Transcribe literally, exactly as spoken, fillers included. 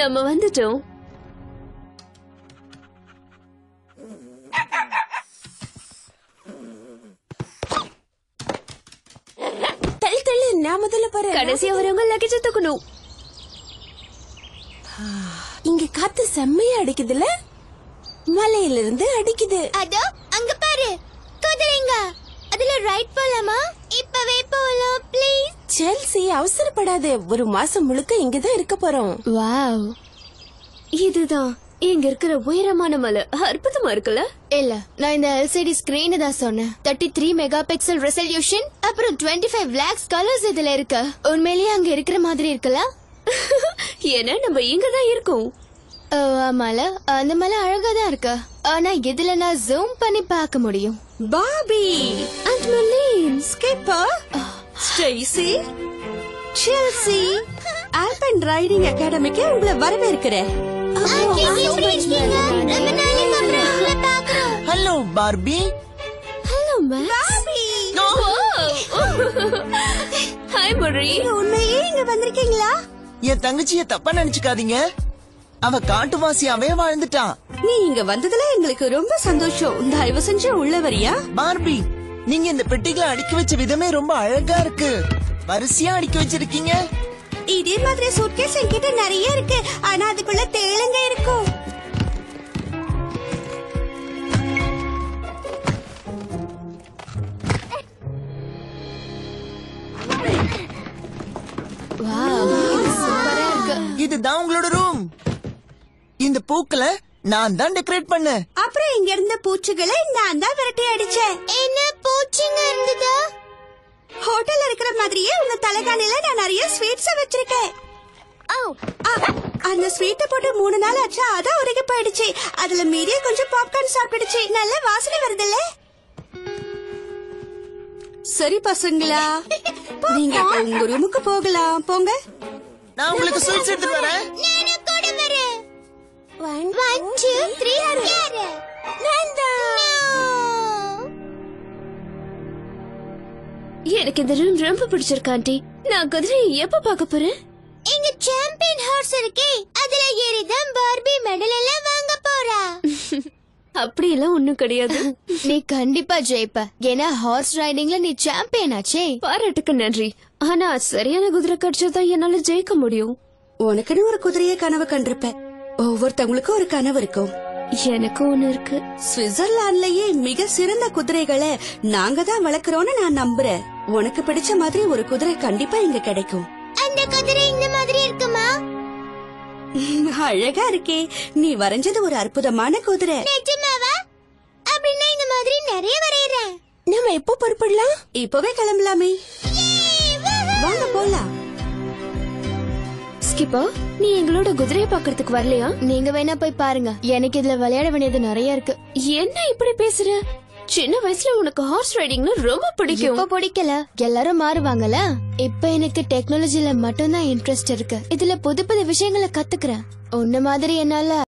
நம்ம வந்துட்டோம். தள்ளி தள்ளி நான் முதல்ல பாரு. கடைசியா வரவங்க லக்கேஜ் தூக்கணும். இங்க காத்து செம்மையா அடிக்குதுல, மலையில இருந்து அடிக்குது. அதோ அங்க பாரு, குதிரைங்க. அதுல ரைட் போலாமா? இப்பவே போலாம் ப்ளீஸ். செல்சி அவசரப்படாதே, ஒரு மாசம் முழுக்க இங்கதான் இருக்க போறோம். வாவ், இதுதான் இங்க இருக்கிற உயரமான மலை. அற்புதமா இருக்குல்ல? இல்ல, நான் இந்த எல்சிடி ஸ்கிரீன் தான் சொன்னேன். Thirty three megapixel resolution, அப்புறம் டுவெண்ட்டி ஃபைவ் லேக்ஸ் கலர்ஸ் இதுல இருக்கு. உண்மையிலேயே அங்க இருக்கிற மாதிரி இருக்குல்ல? ஏன்னா நம்ம இங்கதான் இருக்கோம். ஆமால, அந்த மலை அழகா தான் இருக்கு. ஆனா இதுல நான் ஜூம் பண்ணி பார்க்க முடியும். பாபி and Marlin, Skipper, Stacie, Chelsea, alpine riding அகாடமிக்கு உங்களை வரவேற்கிறேன். Hello Barbie. ஹலோ பாபி. Hi Marie. உண்மையிலேயே இங்க வந்திருக்கீங்களா? என் தங்கச்சிய தப்பா நினைச்சுக்காதீங்க, அவ காட்டுவாசியாவே வாழ்ந்துட்டான். நீ இங்க வந்ததுல எங்களுக்கு ரொம்ப சந்தோஷம். தயவு செஞ்சு உள்ள வரியா? பார்பி, நீங்க இந்த பெட்டிகளை அடுக்கி வச்ச விதமே ரொம்ப அழகா இருக்கு. வரிசையா அடுக்கி வச்சிருக்கீங்க. இதே மாதிரி சூட்கேஸ் என்கிட்ட நிறைய இருக்கு, ஆனா அதுக்குள்ள தேளுங்க இருக்கும். இதுதான் உங்களோட ரூம். இந்த பூக்களை நான் தான் டெக்கரேட் பண்ணேன். அப்புறம் இங்க இருந்த பூச்சிகளை நான் தான் விரட்டி அடிச்சேன். என்ன பூச்சிங்க இருந்ததா? ஹோட்டல்ல இருக்கிற மாதிரியே உங்க தலைகாணில நான் நிறைய ஸ்வீட்ஸ் வச்சிருக்கேன். அந்த ஸ்வீட்டை போட்டு மூணு நாள் ஆச்சா, அதான் உருகி போயிடுச்சு. அதுல மீறிய கொஞ்சம் பாப்கார்ன் சாப்பிடுச்சு. நல்ல வாசனை வருதுல்ல? சரி பசங்களா, நீங்க உங்க ரூமுக்கு போகலாம். போங்க. நான் உங்களுக்கு ஸ்வீட்ஸ் எடுத்துட்டு வரேன். நானும் கூட வரேன். ஒன் டூ த்ரீ யாரு? எனக்கு இந்த ரூம் ரொம்ப பிடிச்சிருக்கு ஆண்டி. நான் குதிரையை எப்ப பார்க்க போறேன்? இங்க சாம்பியன் ஹார்ஸ் இருக்கே, அதுல ஏறிதான் பார்பி மெடல் எல்லாம் வாங்க போறா. அப்படி எல்லாம் ஒண்ணும் கிடையாது. நீ கண்டிப்பா ஜெயிப்ப, ஏன்னா ஹார்ஸ் ரைடிங்ல நீ சாம்பியன் ஆச்சே. பாராட்டுக்கு நன்றி. ஆனா சரியான குதிரை கிடைச்சதான் என்னால ஜெயிக்க முடியும். உனக்குன்னு ஒரு குதிரைய கனவு கண்டிருப்ப. ஒவ்வொருத்தவங்களுக்கும் ஒரு கனவு இருக்கும். எனக்கு ஒண்ணு இருக்கு. சுவிட்சர்லாந்துலயே மிக சிறந்த குதிரைகளை நாங்க தான் வளர்க்கறோம்னு நான் நம்புறேன். உனக்கு பிடிச்ச மாதிரி ஒரு குதிரை கண்டிப்பா இங்க கிடைக்கும். அந்த குதிரை இந்த மாதிரி இருக்குமா? அழகா இருக்கே. நீ வரைஞ்சது ஒரு அற்புதமான குதிரை. நிஜமாவா? அப்படின்னா இந்த மாதிரி நிறைய வரையறேன். நாம எப்போ புறப்படலாம்? இப்பவே கிளம்பலாமே. வாங்க போலாம். ஸ்கிப்பர், நீ எங்களோட குதிரையை பாக்குறதுக்கு வரலையா? நீங்க வேணா போய் பாருங்க, எனக்கு இதுல விளையாட வேண்டியது நிறைய இருக்கு. என்ன இப்படி பேசுற? சின்ன வயசுல உனக்கு ஹார்ஸ் ரைடிங்னா ரொம்ப பிடிக்கும். இப்ப பிடிக்கல, எல்லாரும் மாறுவாங்கல. இப்ப எனக்கு டெக்னாலஜில மட்டும்தான் இன்ட்ரெஸ்ட் இருக்கு. இதுல புது புது விஷயங்களை கத்துக்கிறேன். உன்ன மாதிரி என்னால